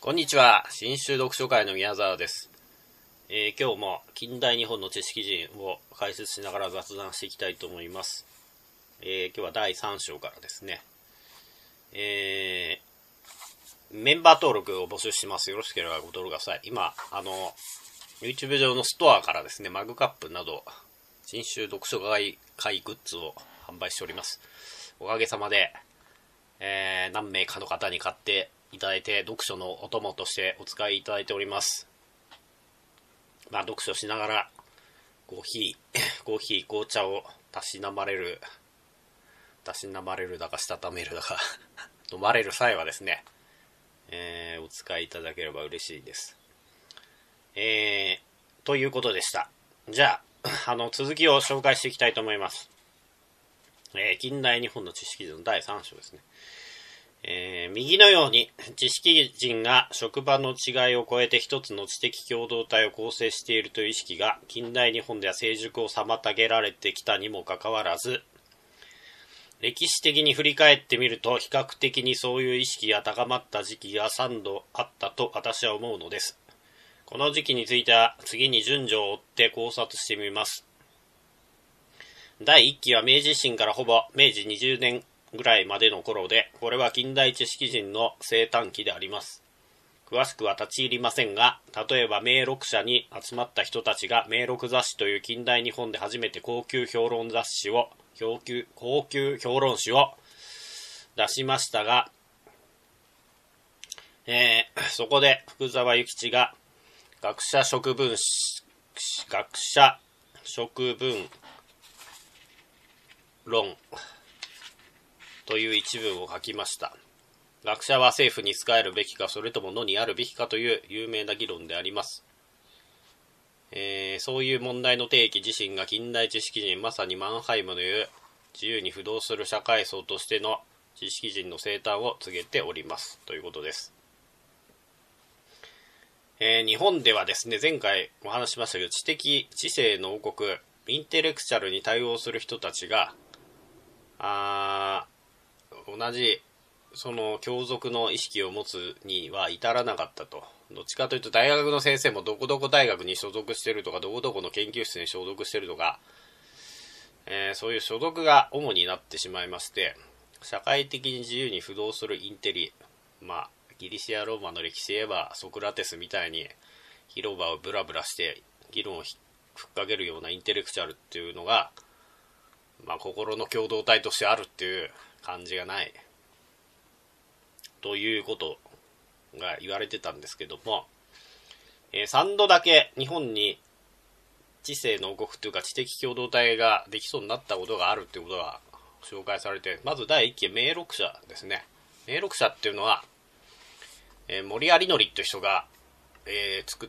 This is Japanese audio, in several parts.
こんにちは。新州読書会の宮沢です。今日も近代日本の知識人を解説しながら雑談していきたいと思います。今日は第3章からですね。メンバー登録を募集します。よろしければご登録ください。今、YouTube 上のストアからですね、マグカップなど、新州読書会グッズを販売しております。おかげさまで、何名かの方に買っていただいて、読書のお供としてお使いいただいております。読書しながらコーヒー、紅茶をたしなまれるだか、したためるだか飲まれる際はですね、お使いいただければ嬉しいです。ということでした。じゃあ、続きを紹介していきたいと思います。近代日本の知識人の第3章ですね。右のように知識人が職場の違いを超えて一つの知的共同体を構成しているという意識が近代日本では成熟を妨げられてきたにもかかわらず、歴史的に振り返ってみると比較的にそういう意識が高まった時期が3度あったと私は思うのです。この時期については次に順序を追って考察してみます。第1期は明治維新からほぼ明治20年ぐらいまでの頃で、これは近代知識人の生誕期であります。詳しくは立ち入りませんが、例えば名録社に集まった人たちが名録雑誌という近代日本で初めて高級評論誌を出しましたが、そこで福沢諭吉が学者諸文論という一文を書きました。学者は政府に仕えるべきか、それとも野にあるべきかという有名な議論であります。そういう問題の提起自身が近代知識人、まさにマンハイムの言う自由に不動する社会層としての知識人の生誕を告げておりますということです。日本ではですね、前回お話しましたけど、知性の王国、インテレクチャルに対応する人たちが同じその共属の意識を持つには至らなかったと。どっちかというと大学の先生もどこどこ大学に所属しているとか、どこどこの研究室に所属しているとか、そういう所属が主になってしまいまして、社会的に自由に不動するインテリ、ギリシアローマの歴史で言えばソクラテスみたいに広場をブラブラして議論をふっかけるようなインテレクチャルっていうのが、心の共同体としてあるっていう感じがないということが言われてたんですけども、3度だけ日本に知性の王国というか知的共同体ができそうになったことがあるっていうことが紹介されて、まず第1期名録社ですね。名録社っていうのは、森有則っていう人が、作った、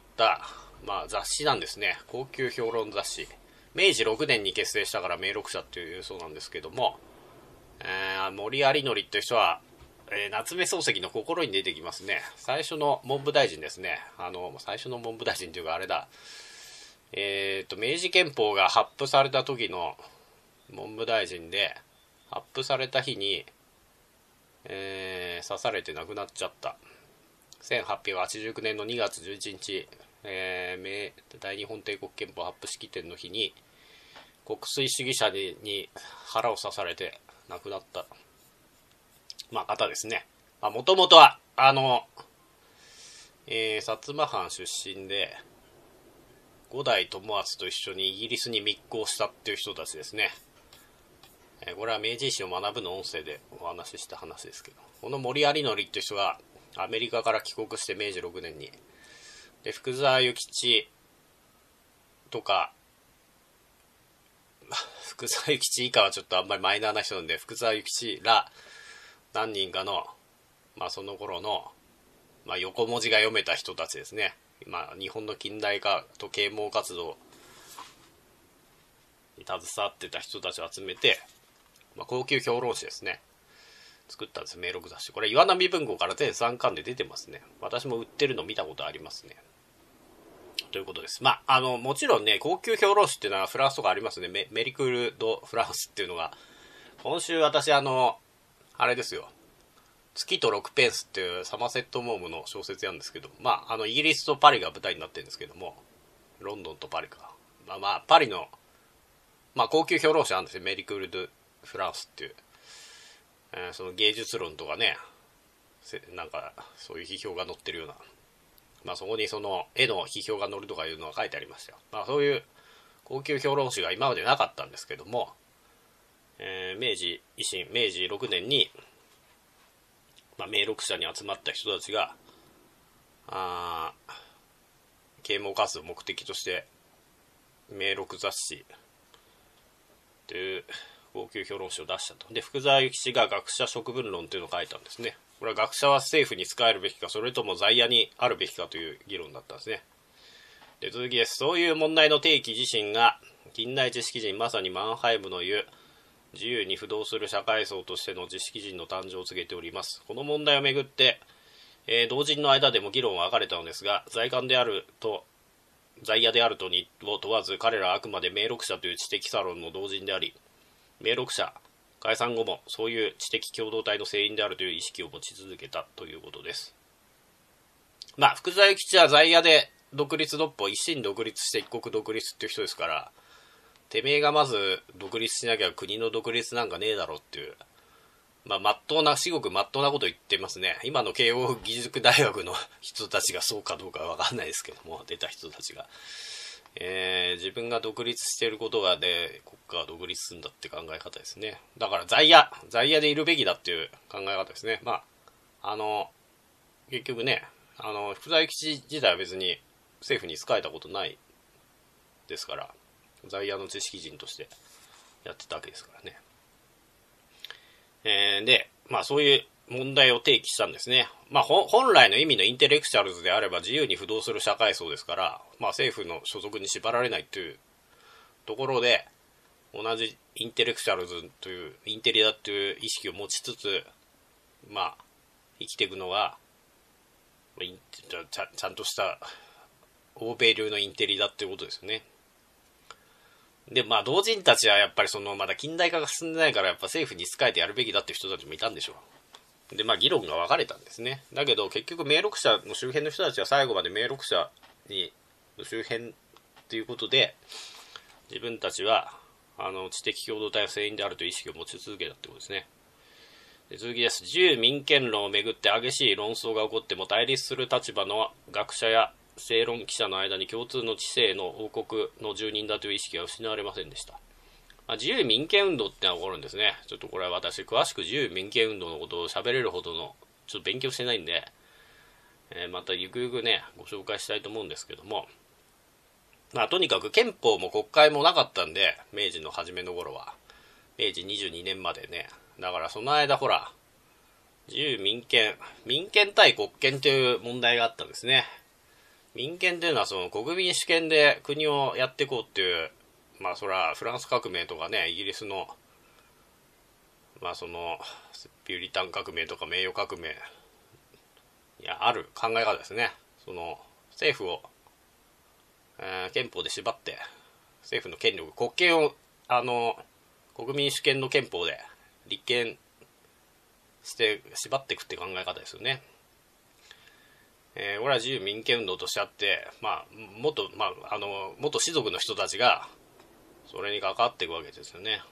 雑誌なんですね。高級評論雑誌。明治6年に結成したから名録社っていうそうなんですけども、森有則っていう人は、夏目漱石の心に出てきますね。最初の文部大臣ですね。最初の文部大臣というかあれだ。明治憲法が発布された時の文部大臣で、発布された日に、刺されて亡くなっちゃった。1889年の2月11日、大日本帝国憲法発布式典の日に国粋主義者に腹を刺されて亡くなった方ですね。もともとは薩摩藩出身で五代友厚と一緒にイギリスに密航したっていう人たちですね。これは明治維新を学ぶの音声でお話しした話ですけど、この森有則っていう人がアメリカから帰国して明治6年にで、福沢諭吉とか福沢諭吉以下はちょっとあんまりマイナーな人なんで、福沢諭吉ら何人かのその頃の横文字が読めた人たちですね。日本の近代化と啓蒙活動に携わってた人たちを集めて、高級評論誌ですね、作ったんです。名録雑誌。これ岩波文庫から全3巻で出てますね。私も売ってるの見たことありますね。ということです。もちろんね、高級評論誌っていうのはフランスとかありますね。メリクール・ド・フランスっていうのが。今週私あれですよ。 月と6ペンスっていうサマセット・モームの小説なんですけど、イギリスとパリが舞台になってるんですけども、ロンドンとパリか。パリの、高級評論者なんですよ。メリクール・ドゥ・フランスっていう。その芸術論とかね、なんか、そういう批評が載ってるような。そこにその絵の批評が載るとかいうのが書いてありましたよ。そういう高級評論誌が今までなかったんですけども、明治6年に、名録者に集まった人たちが啓蒙活動を目的として名録雑誌という高級評論誌を出したと。で、福沢諭吉が学者職分論というのを書いたんですね。これは学者は政府に仕えるべきか、それとも在野にあるべきかという議論だったんですね。で、続きです。そういう問題の提起自身が近代知識人、まさにマンハイムの言う自由に不動する社会層としての知識人の誕生を告げております。この問題をめぐって、同人の間でも議論は分かれたのですが、在野であるとにを問わず、彼らはあくまで名録者という知的サロンの同人であり、名録者解散後もそういう知的共同体の成員であるという意識を持ち続けたということです。福沢諭吉は在野で独立独歩、一心独立して一国独立っていう人ですから、てめえがまず独立しなきゃ国の独立なんかねえだろっていう、至極まっとうなこと言ってますね。今の慶応義塾大学の人たちがそうかどうかわかんないですけども、出た人たちが。自分が独立していることがで、国家が独立するんだって考え方ですね。だから在野でいるべきだっていう考え方ですね。結局ね、福沢諭吉自体は別に政府に仕えたことないですから、在野の知識人としてやってたわけですからね。で、そういう問題を提起したんですね。本来の意味のインテレクチャルズであれば自由に不動する社会層ですから、政府の所属に縛られないというところで、同じインテレクチャルズというインテリだという意識を持ちつつ、生きていくのがちゃんとした欧米流のインテリだっていうことですよね。で、同人たちはやっぱりまだ近代化が進んでないから、やっぱ政府に仕えてやるべきだっていう人たちもいたんでしょう。で、議論が分かれたんですね。だけど、結局、名録者の周辺の人たちは最後まで名録者の周辺ということで、自分たちは、知的共同体の成員であるという意識を持ち続けたってことですね。で、続きです。自由民権論をめぐって激しい論争が起こっても対立する立場の学者や正論記者の間に共通の知性の王国の住人だという意識は失われませんでした。自由民権運動ってのが起こるんですね。ちょっとこれは私詳しく自由民権運動のことを喋れるほどのちょっと勉強してないんで、またゆくゆくねご紹介したいと思うんですけども、とにかく憲法も国会もなかったんで、明治の初めの頃は明治22年までね。だからその間ほら自由民権対国権という問題があったんですね。民権というのはその国民主権で国をやっていこうっていう、それはフランス革命とかね、イギリスのそのピューリタン革命とか名誉革命ある考え方ですね。その政府を、憲法で縛って、政府の権力、国権を国民主権の憲法で立憲して縛っていくって考え方ですよね。これは自由民権運動としてあって、元士族の人たちがそれに関わっていくわけですよね。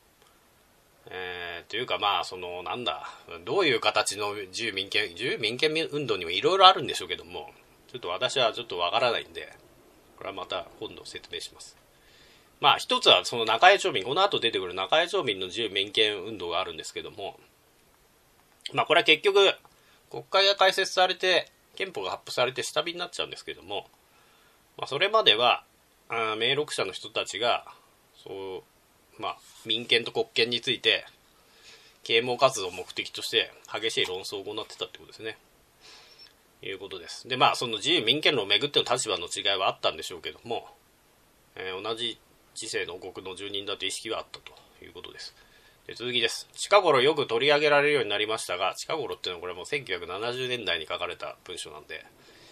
というかどういう形の自由民権運動にもいろいろあるんでしょうけども、ちょっと私はちょっとわからないんで、これはまた今度説明します。一つはその中江町民、この後出てくる中江町民の自由民権運動があるんですけども、これは結局国会が開設されて憲法が発布されて下火になっちゃうんですけども、それまでは名録者の人たちが民権と国権について啓蒙活動を目的として激しい論争を行ってたってことですね。いうことです。で、その自由民権論をめぐっての立場の違いはあったんでしょうけども、同じ知性の王国の住人だという意識はあったということです。で、続きです。近頃よく取り上げられるようになりましたが、近頃っていうのはこれもう1970年代に書かれた文章なんで、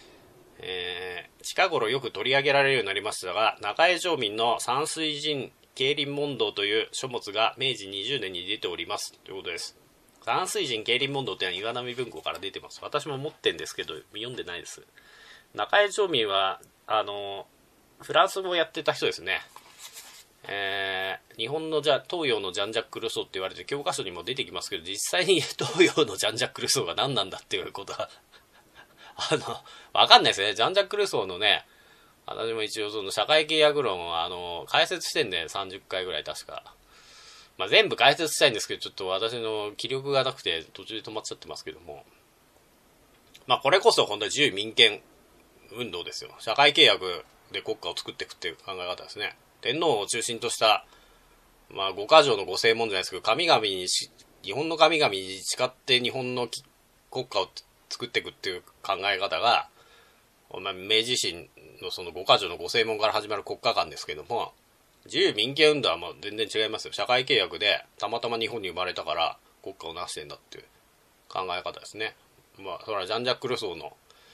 近頃よく取り上げられるようになりましたが、中江町民の山水人競輪問答という書物が明治20年に出ておりますということです。 山水人競輪問答っていうのは岩波文庫から出てます。私も持ってんですけど読んでないです。中江町民はフランス語をやってた人ですね。日本の東洋のジャンジャック・ルソーって言われて教科書にも出てきますけど、実際に東洋のジャンジャック・ルソーが何なんだっていうことはわかんないですね。ジャンジャック・ルソーのね、私も一応その社会契約論を解説してんで、30回ぐらい確か。まあ、全部解説したいんですけど、ちょっと私の気力がなくて途中で止まっちゃってますけども。まあこれこそ本当に自由民権運動ですよ。社会契約で国家を作っていくっていう考え方ですね。天皇を中心とした、まあ、五箇条の五正門じゃないですけど、日本の神々に誓って日本の国家を作っていくっていう考え方が、まあ、明治維新のその五箇条の五正門から始まる国家観ですけども、自由民権運動はもう全然違いますよ。社会契約でたまたま日本に生まれたから国家を成してんだっていう考え方ですね。まあ、それはジャンジャック・ルソーの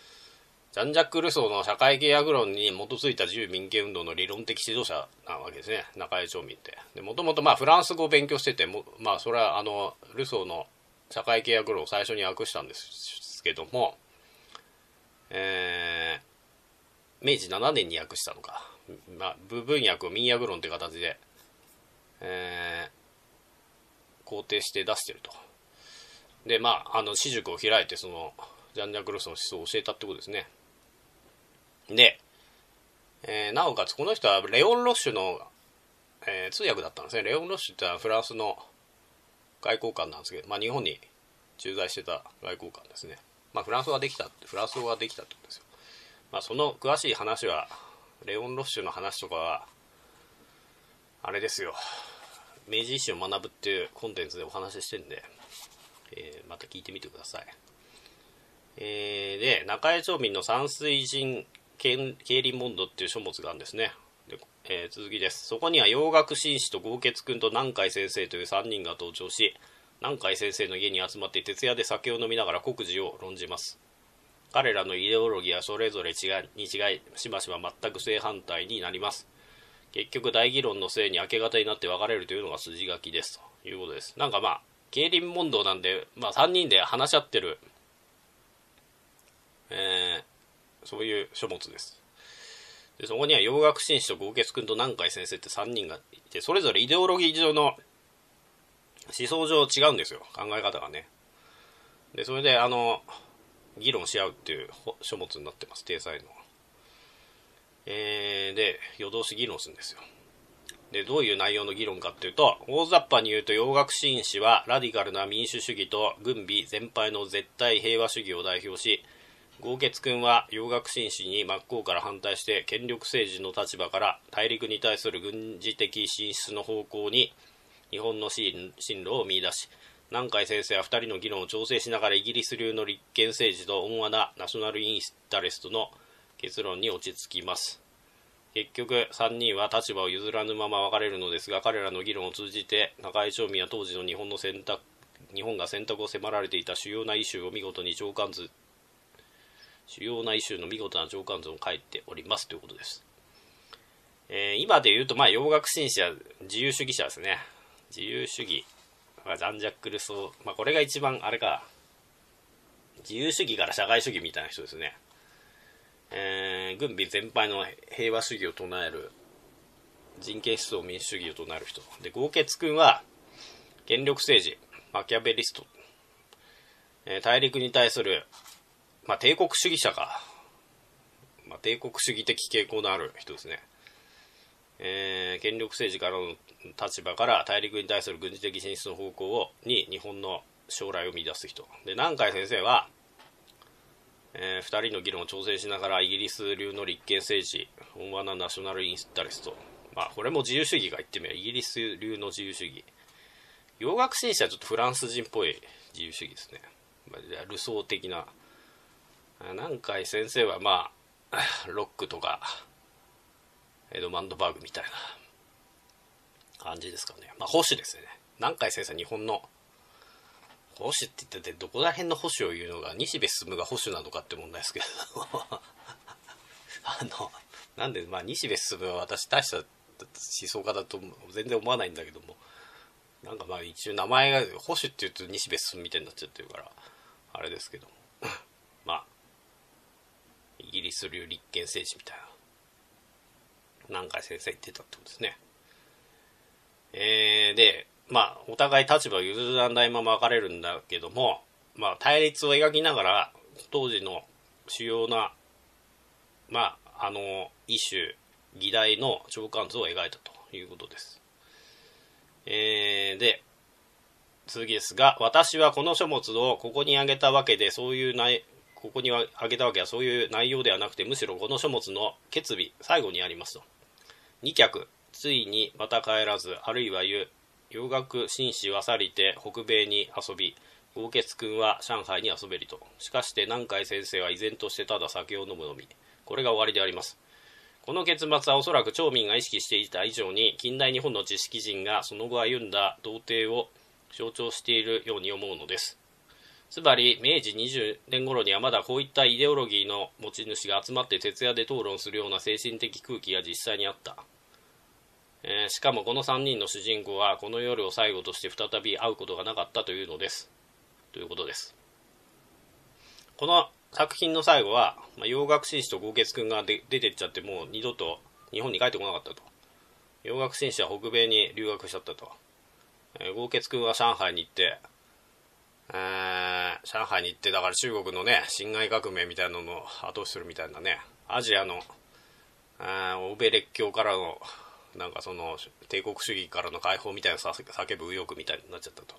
社会契約論に基づいた自由民権運動の理論的指導者なわけですね、中江町民って。もともとフランス語を勉強してて、まあそれはルソーの社会契約論を最初に訳したんですけども、明治7年に訳したのか。まあ、部分訳を民訳論という形で、肯定して出してると。で、まあ、私塾を開いて、その、ジャンジャック・ルソーの思想を教えたってことですね。で、なおかつこの人はレオン・ロッシュの、通訳だったんですね。レオン・ロッシュってのはフランスの外交官なんですけど、まあ日本に駐在してた外交官ですね。まあフランス語ができたってことですよ。まあその詳しい話は、レオン・ロッシュの話とかは、あれですよ。明治維新を学ぶっていうコンテンツでお話ししてるんで、また聞いてみてください。で、中江町民の山水人競輪問答っていう書物があるんですね。で、続きです。そこには洋楽紳士と豪傑君と南海先生という3人が登場し、南海先生の家に集まって徹夜で酒を飲みながら国事を論じます。彼らのイデオロギーはそれぞれ違い、しばしば全く正反対になります。結局大議論の末に明け方になって別れるというのが筋書きですということです。なんかまあ競輪問答なんで、まあ3人で話し合ってる、そういう書物です。でそこには洋楽紳士と豪傑君と南海先生って3人がいて、それぞれイデオロギー上の思想上違うんですよ、考え方がね。でそれで議論し合うっていう書物になってます、体裁の。で夜通し議論するんですよ。でどういう内容の議論かっていうと、大雑把に言うと洋楽紳士はラディカルな民主主義と軍備全廃の絶対平和主義を代表し、豪傑君は洋楽紳士に真っ向から反対して権力政治の立場から大陸に対する軍事的進出の方向に日本の進路を見出し、南海先生は2人の議論を調整しながらイギリス流の立憲政治と温和なナショナルインタレストの結論に落ち着きます。結局3人は立場を譲らぬまま別れるのですが、彼らの議論を通じて中江町民は当時の日本が選択を迫られていた主要なイシューの見事な長官図を書いておりますということです。今で言うと洋楽紳士は自由主義者ですね。自由主義、ジャンジャック・ルソー、これが一番あれか、自由主義から社会主義みたいな人ですね。軍備全廃の平和主義を唱える、人権思想民主主義を唱える人で、豪傑君は権力政治、マキャベリスト、大陸に対する、帝国主義者か、帝国主義的傾向のある人ですね。権力政治からの立場から大陸に対する軍事的進出の方向に日本の将来を見出す人で、南海先生は2人の議論を調整しながらイギリス流の立憲政治、温和なナショナルインタレスト、これも自由主義が言ってみればイギリス流の自由主義。洋楽紳士はちょっとフランス人っぽい自由主義ですね。ルソー的な。南海先生はロックとかエドマンドバーグみたいな感じですかね。保守ですね。南海先生は日本の保守って言ってて、どこら辺の保守を言うのが西部進が保守なのかって問題ですけどなんで西部進は私大した思想家だと全然思わないんだけども、 なんかまあ一応名前が保守って言うと西部進みたいになっちゃってるからあれですけどもまあイギリス流立憲政治みたいな南海先生言ってたってことですね。でまあお互い立場を譲らないまま分かれるんだけども、まあ対立を描きながら当時の主要なまあイシュー議題の長官図を描いたということです。で続きですが、私はこの書物をここに挙げたわけでここに挙げたわけはそういう内容ではなくて、むしろこの書物の決尾最後にありますと。二脚ついにまた帰らず、あるいは洋楽紳士は去りて北米に遊び、豪傑君は上海に遊べりと。しかして南海先生は依然としてただ酒を飲むのみ。これが終わりであります。この結末はおそらく町民が意識していた以上に近代日本の知識人がその後歩んだ道程を象徴しているように思うのです。つまり明治20年頃にはまだこういったイデオロギーの持ち主が集まって徹夜で討論するような精神的空気が実際にあった。しかもこの3人の主人公はこの夜を最後として再び会うことがなかったというのです。ということです。この作品の最後は、洋楽紳士と豪傑君が出てっちゃってもう二度と日本に帰ってこなかったと。洋楽紳士は北米に留学しちゃったと。豪傑君は上海に行って、だから中国のね、辛亥革命みたいなのを後押しするみたいなね、アジアの欧米列強からのなんかその帝国主義からの解放みたいな叫ぶ右翼みたいになっちゃったと。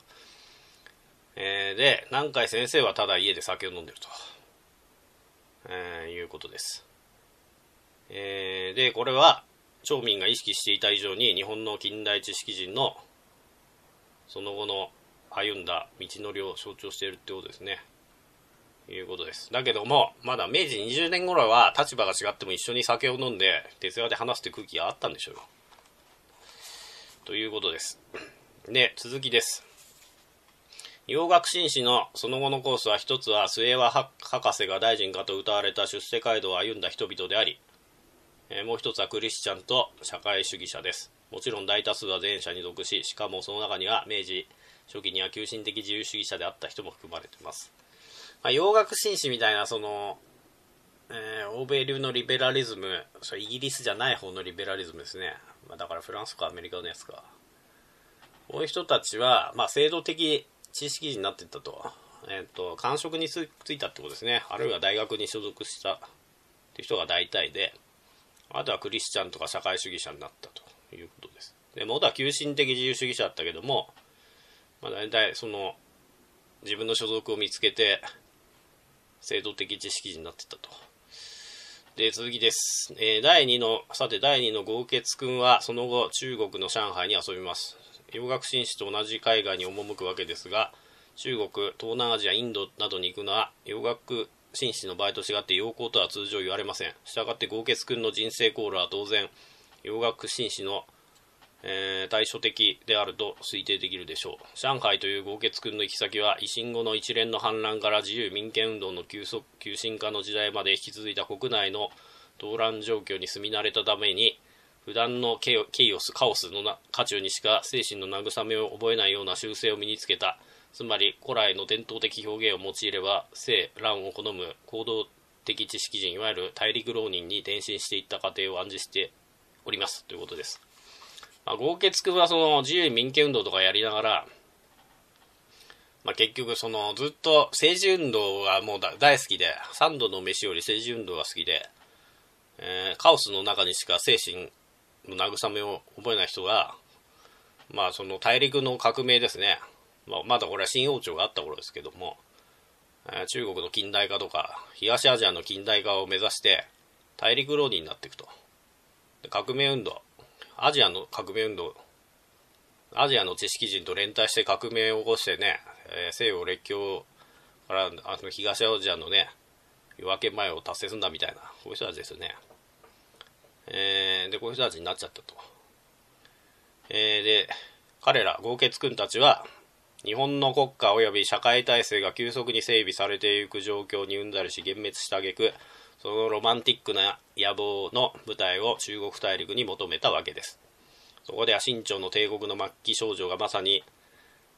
で南海先生はただ家で酒を飲んでると、いうことです。でこれは町民が意識していた以上に日本の近代知識人のその後の歩んだ道のりを象徴しているってことですね。いうことです。だけどもまだ明治20年頃は立場が違っても一緒に酒を飲んで徹夜で話すって空気があったんでしょうよ。ということです。で続きです。洋楽紳士のその後のコースは一つは末和博士が大臣かと謳われた出世街道を歩んだ人々であり、もう一つはクリスチャンと社会主義者です。もちろん大多数は前者に属し、しかもその中には明治初期には急進的自由主義者であった人も含まれています。洋楽紳士みたいなその、欧米流のリベラリズム、それイギリスじゃない方のリベラリズムですね。だからフランスかアメリカのやつか。こういう人たちは、制度的知識人になっていったと。官職についたってことですね。あるいは大学に所属したっていう人が大体で、あとはクリスチャンとか社会主義者になったということです。で元は急進的自由主義者だったけども、大体その自分の所属を見つけて制度的知識人になっていったと。で続きです。第2の豪傑君はその後中国の上海に遊びます。洋楽紳士と同じ海外に赴くわけですが、中国、東南アジア、インドなどに行くのは洋楽紳士の場合と違って洋行とは通常言われません。したがって豪傑君の人生航路は当然洋楽紳士の、対処的であると推定できるでしょう。上海という豪傑君の行き先は維新後の一連の反乱から自由民権運動の急進化の時代まで引き続いた国内の動乱状況に住み慣れたために、普段のカオスの渦中にしか精神の慰めを覚えないような習性を身につけた、つまり古来の伝統的表現を用いれば生乱を好む行動的知識人、いわゆる大陸浪人に転身していった過程を暗示しておりますということです。豪傑君はその自由民権運動とかやりながら、結局そのずっと政治運動がもう大好きで、三度の飯より政治運動が好きで、カオスの中にしか精神の慰めを覚えない人が、その大陸の革命ですね、まだこれは新王朝があった頃ですけども、中国の近代化とか東アジアの近代化を目指して大陸浪人になっていくと。で革命運動、アジアの知識人と連帯して革命を起こしてね、西洋列強から東アジアのね夜明け前を達成するんだみたいな、こういう人たちですよね。でこういう人たちになっちゃったと。で彼ら豪傑君たちは日本の国家及び社会体制が急速に整備されていく状況にうんざりし幻滅した挙句、そのロマンティックな野望の舞台を中国大陸に求めたわけです。そこでは清朝の帝国の末期少女がまさに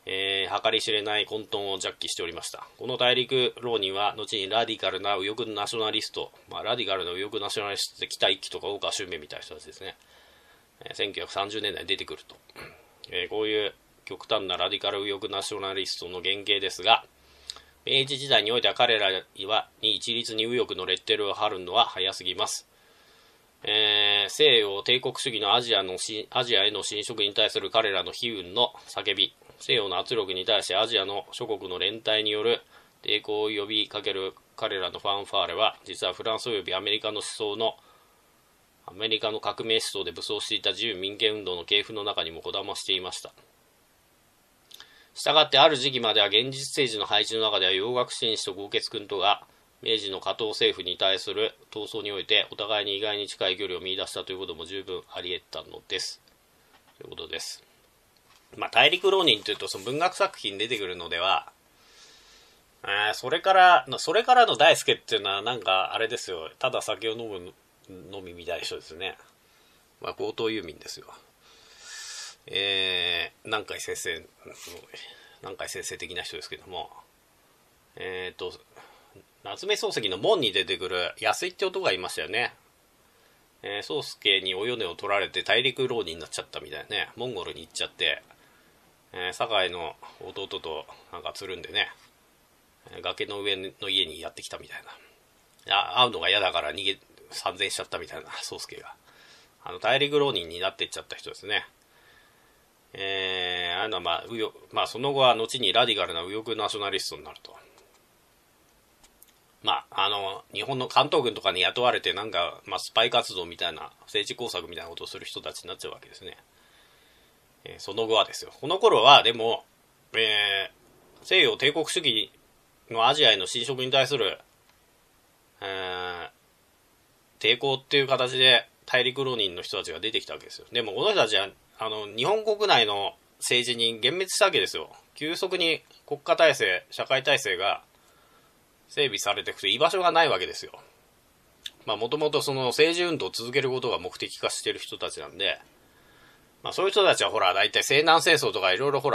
計り知れない混沌をジャッキしておりました。この大陸浪人は後にラディカルな右翼ナショナリスト、ラディカルな右翼ナショナリストって北一揆とか大川俊明みたいな人たちですね、1930年代に出てくると、こういう極端なラディカル右翼ナショナリストの原型ですが、明治時代においては彼らに一律に右翼のレッテルを貼るのは早すぎます。西洋帝国主義のアジアへの侵食に対する彼らの悲運の叫び、西洋の圧力に対してアジアの諸国の連帯による抵抗を呼びかける彼らのファンファーレは、実はフランス及びアメリカの革命思想で武装していた自由民権運動の系譜の中にもこだましていました。したがってある時期までは現実政治の配置の中では洋楽紳士と豪傑君とが明治の加藤政府に対する闘争においてお互いに意外に近い距離を見出したということも十分あり得たのです。ということです。大陸浪人というとその文学作品に出てくるのでは、それからの大輔っていうのはなんかあれですよ、ただ酒を飲むのみみたいな人ですね。強盗遊民ですよ。南海先生的な人ですけども、夏目漱石の門に出てくる安井って男がいましたよね。宗介にお米を取られて大陸浪人になっちゃったみたいなね、モンゴルに行っちゃって、堺の弟となんかつるんでね、崖の上の家にやってきたみたいな、会うのが嫌だから参戦しちゃったみたいな宗介が大陸浪人になっていっちゃった人ですね。その後は後にラディカルな右翼ナショナリストになると。日本の関東軍とかに雇われてスパイ活動みたいな政治工作みたいなことをする人たちになっちゃうわけですね。その後はですよ。この頃はでも、西洋帝国主義のアジアへの侵食に対する、抵抗っていう形で大陸浪人の人たちが出てきたわけですよ。でもこの人たちは日本国内の政治に幻滅したわけですよ。急速に国家体制、社会体制が整備されていくと居場所がないわけですよ。もともとその政治運動を続けることが目的化している人たちなんで、そういう人たちは大体西南戦争とかいろいろそ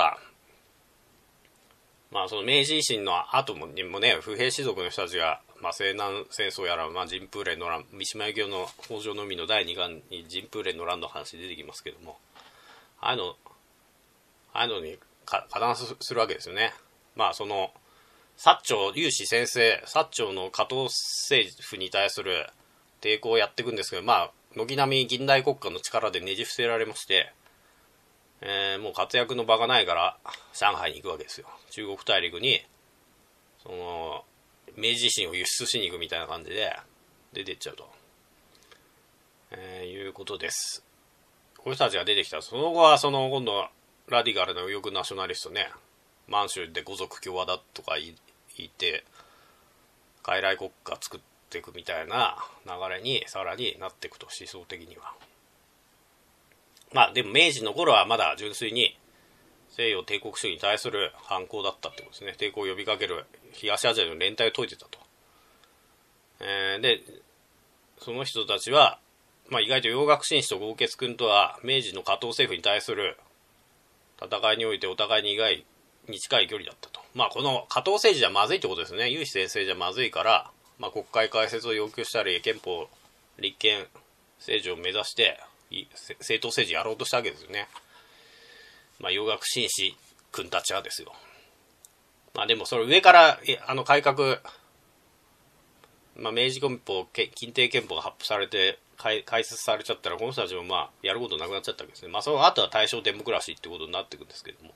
の明治維新の後にもね、不平士族の人たちが、西南戦争やら、ジンプーレンの乱、三島由紀夫の北条の海の第2巻にジンプーレンの乱の話出てきますけども、ああいうのに加担するわけですよね。その、薩長の加藤政府に対する抵抗をやっていくんですけど、軒並み近代国家の力でねじ伏せられまして、もう活躍の場がないから上海に行くわけですよ。中国大陸にその明治維新を輸出しに行くみたいな感じで出てっちゃうと、いうことです。こういう人たちが出てきた。その後は今度ラディカルな右翼ナショナリストね、満州で五族共和だとか言って傀儡国家作っていくみたいな流れにさらになっていくと、思想的には。でも明治の頃はまだ純粋に西洋帝国主義に対する反抗だったってことですね。抵抗を呼びかける東アジアの連帯を説いてたと。でその人たちは、意外と洋楽紳士と豪傑君とは明治の加藤政府に対する戦いにおいてお互いに意外に近い距離だったと。この加藤政治じゃまずいってことですね。有志先生じゃまずいから、国会開設を要求したり憲法立憲政治を目指して政党政治やろうとしたわけですよね。洋楽紳士君たちはですよ。でもそれ上から改革、明治憲法近代憲法が発布されて開設されちゃったら、この人たちもやることなくなっちゃったわけですね。その後は大正デモクラシーってことになっていくんですけども、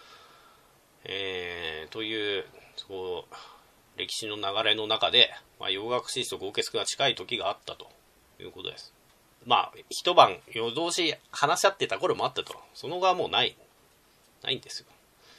という歴史の流れの中で、洋楽紳士と豪傑君が近い時があったということです。一晩夜通し話し合ってた頃もあったと。その後はもうないんですよ。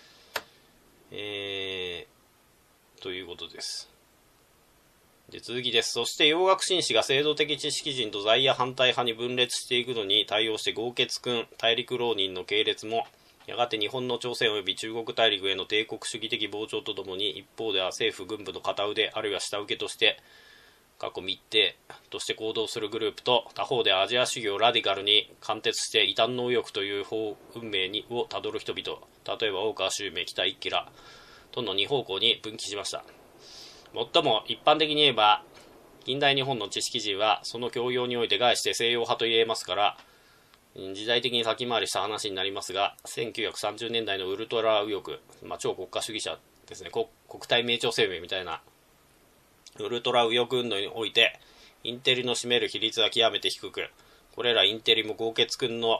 ということです。で、続きです。そして洋楽紳士が制度的知識人と在野反対派に分裂していくのに対応して豪傑君、大陸浪人の系列もやがて日本の朝鮮及び中国大陸への帝国主義的膨張とともに、一方では政府軍部の片腕あるいは下請けとして過去密偵として行動するグループと、他方でアジア主義をラディカルに貫徹して異端の右翼という運命をたどる人々、例えば大川秀明、北一揆らとの2方向に分岐しました。最も一般的に言えば、近代日本の知識人はその教養において概して西洋派と言えますから、時代的に先回りした話になりますが、1930年代のウルトラ右翼、超国家主義者ですね、国体名朝生命みたいなウルトラ右翼運動において、インテリの占める比率は極めて低く、これらインテリも豪傑君の、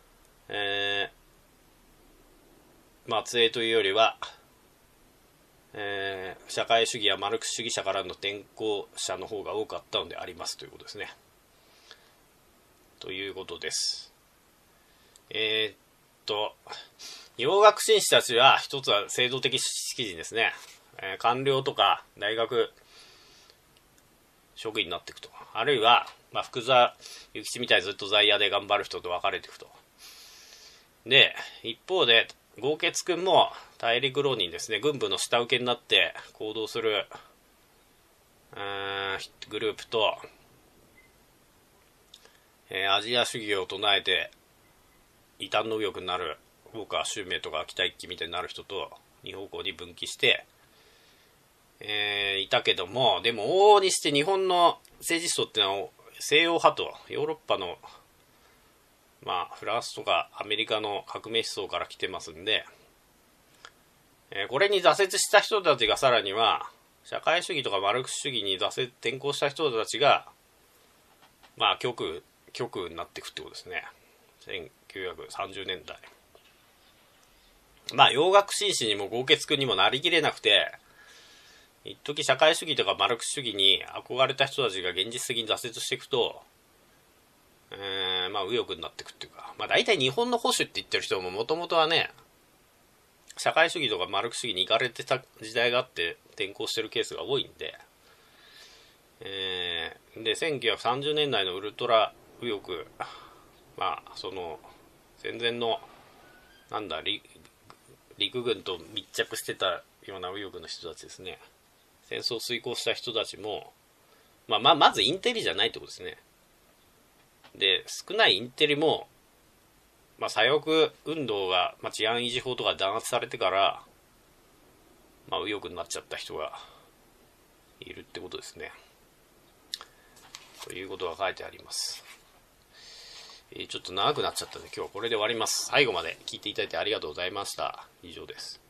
末裔というよりは、社会主義やマルクス主義者からの転校者の方が多かったのでありますということですね。ということです。洋学紳士たちは一つは制度的知識人ですね。官僚とか大学職員になっていくと。あるいは、福沢諭吉みたいにずっと在野で頑張る人と分かれていくと。で、一方で、豪傑君も大陸浪人ですね、軍部の下請けになって行動するグループと、アジア主義を唱えて異端の右翼になる大川秀明とか北一揆みたいになる人と2方向に分岐して、いたけども、でも往々にして日本の政治思想ってのは西洋派とヨーロッパのフランスとかアメリカの革命思想から来てますんで、これに挫折した人たちが、さらには社会主義とかマルクス主義に転向した人たちが極右になっていくってことですね。1930年代、洋楽紳士にも豪傑君にもなりきれなくて、一時社会主義とかマルクス主義に憧れた人たちが現実的に挫折していくと、右翼になっていくっていうか、大体日本の保守って言ってる人ももともとはね、社会主義とかマルクス主義に行かれてた時代があって転向してるケースが多いんで、で1930年代のウルトラ右翼、その戦前の陸軍と密着してたような右翼の人たちですね、戦争を遂行した人たちも、まずインテリじゃないってことですね。で、少ないインテリも、左翼運動が、治安維持法とか弾圧されてから、右翼になっちゃった人がいるってことですね。ということが書いてあります。ちょっと長くなっちゃったんで今日はこれで終わります。最後まで聞いていただいてありがとうございました。以上です。